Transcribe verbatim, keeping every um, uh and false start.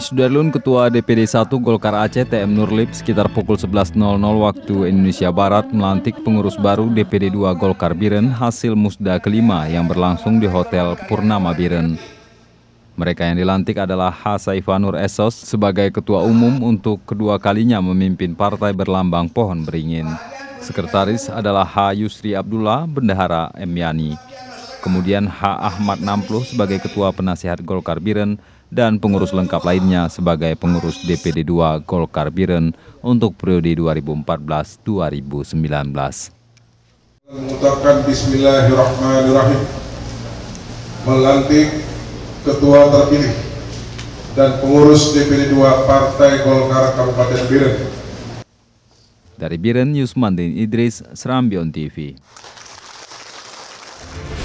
Sudarlun, Ketua D P D satu Golkar Aceh T M Nurlip sekitar pukul sebelas nol nol waktu Indonesia Barat melantik pengurus baru D P D dua Golkar Biren hasil musda kelima yang berlangsung di Hotel Purnama Biren. Mereka yang dilantik adalah H. Saifanur Esos sebagai Ketua Umum untuk kedua kalinya memimpin partai berlambang pohon beringin. Sekretaris adalah H. Yusri Abdullah, Bendahara M. Yani. Kemudian H. Ahmad Nampluh sebagai Ketua Penasihat Golkar Biren dan pengurus lengkap lainnya sebagai pengurus D P D dua Golkar Biren untuk periode dua ribu empat belas sampai dua ribu sembilan belas. Mengucapkan Bismillahirrahmanirrahim, melantik Ketua terpilih dan pengurus D P D dua Partai Golkar Kabupaten Biren. Dari Biren, Yusmandin Idris, Serambion T V.